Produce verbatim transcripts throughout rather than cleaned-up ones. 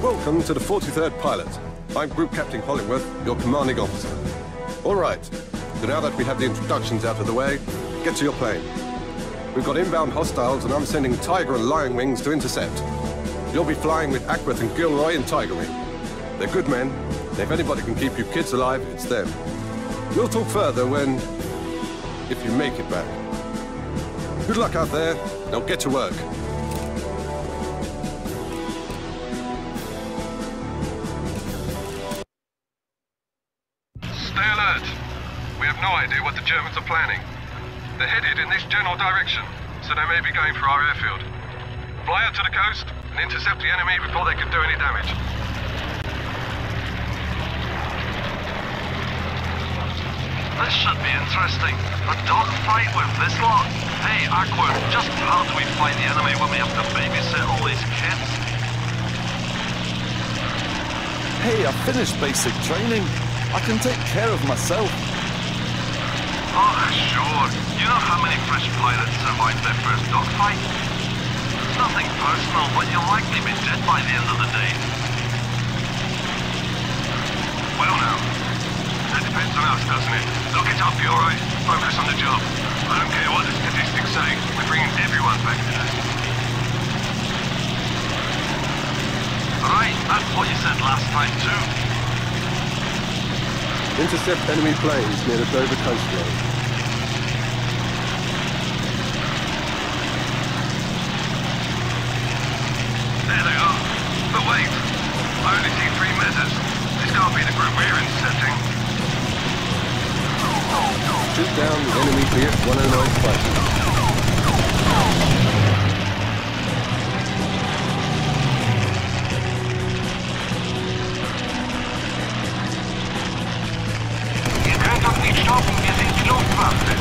Welcome to the forty-third Pilot. I'm Group Captain Hollingworth, your commanding officer. All right, so now that we have the introductions out of the way, get to your plane. We've got inbound hostiles and I'm sending Tiger and Lion Wings to intercept. You'll be flying with Ackworth and Gilroy in Tiger Wing. They're good men, and if anybody can keep you kids alive, it's them. We'll talk further when... if you make it back. Good luck out there, now get to work. Stay alert. We have no idea what the Germans are planning. They're headed in this general direction, so they may be going for our airfield. Fly out to the coast and intercept the enemy before they can do any damage. This should be interesting. A dogfight with this lot? Hey, Ackworth, just how do we fight the enemy when we have to babysit all these kids? Hey, I finished basic training. I can take care of myself. Oh, sure. You know how many fresh pilots survived their first dogfight? It's nothing personal, but you'll likely be dead by the end of the day. Well now, that depends on us, doesn't it? Look it up, you're right. Focus on the job. I don't care what the statistics say. We're bringing everyone back today. Right, that's what you said last time too. Intercept enemy planes near the Dover coastline. There they are. But wait, I only see three measures. This can't be the group we're intercepting. Shoot down the enemy B F one oh nine fighter. Ihr könnt uns nicht stoppen, wir sind die Luftwaffe.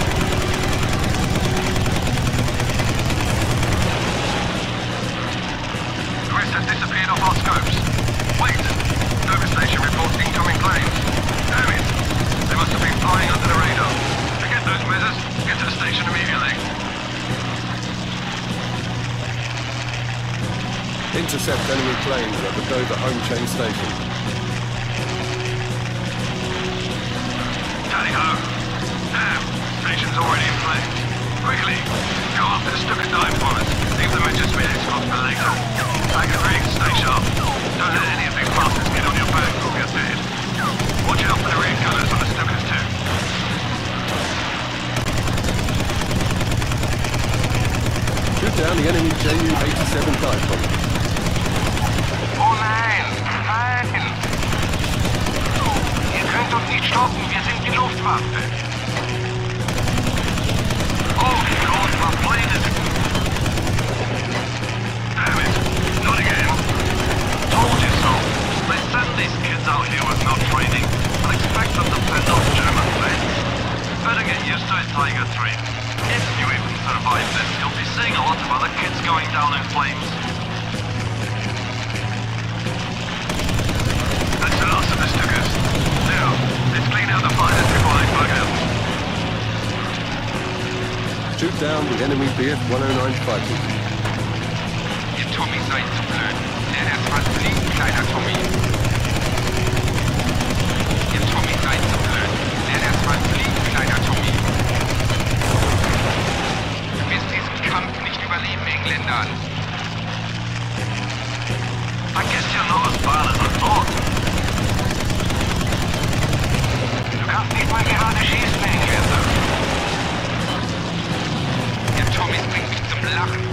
The rest has disappeared off our scopes. Wait! Dover station reports incoming planes. Damn it! They must have been flying under the radar. Forget those measures. Get to the station immediately. Intercept enemy planes at the Dover home chain station. Tally-ho! Damn! Station's already in flames. Quickly! Go after the Stuka dive bombers. Leave the measures for escorts for later. Back at Riggs, stay sharp. Don't let any of these bastards get on your back or get dead. Watch out for the rear gunners on the Stukas too. Shoot down the enemy J U eighty-seven dive bomber. Oh nein! Nein! Ihr könnt uns nicht stoppen, wir sind die Luftwaffe. Oh God, my plane is... Damn it! Not again! Told you so. They send these kids out here with no training and expect them to fend off German planes. Better get used to it, Tiger three. If you even survive this, you'll be seeing a lot of other kids going down in flames. That's the last of the Stukas. Now, let's clean out the fighters before they bug out. Shoot down the enemy B F one oh nine fighter. Ihr Tommy seid zu blöd. Lern erst mal fliegen, kleiner Tommy. Ihr Tommy seid zu blöd. Lern erst mal fliegen, kleiner Tommy. Du wirst diesen Kampf nicht überleben, Engländer. I guess you're not as bad as I thought. Du kannst nicht mal gerade schießen, Engländer. Ihr Tommy bringt mich zum Lachen.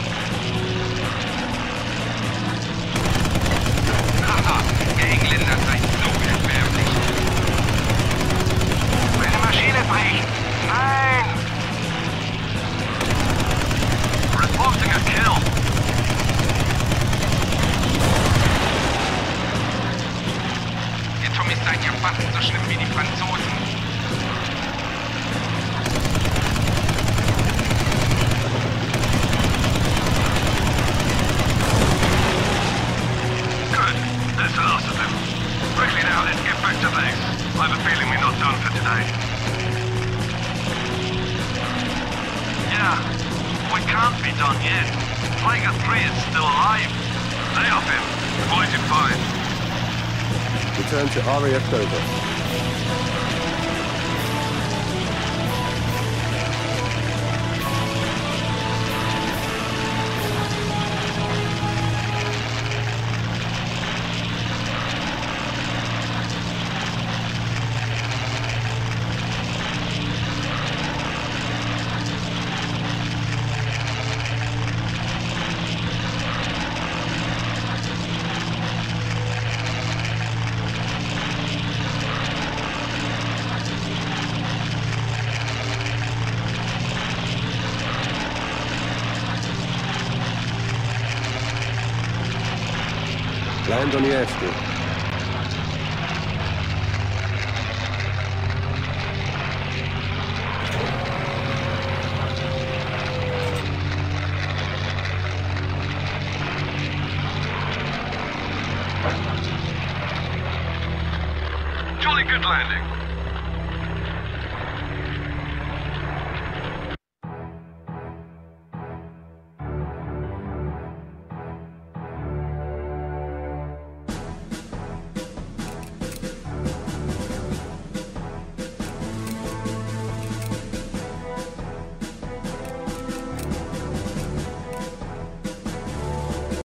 Haha, ihr Engländer seid so erbärmlich. Meine Maschine bricht. Nein! Reporting a kill. Ihr Tommy seid ja fast so schlimm wie die Franzosen. Good. That's the last of them. Quickly now, let's get back to base. I have a feeling we're not done for today. Yeah, we can't be done yet. Tiger three is still alive. Lay off him. The boys have fine. Return to R A F Dover. Land on the airstrip. Jolly good landing.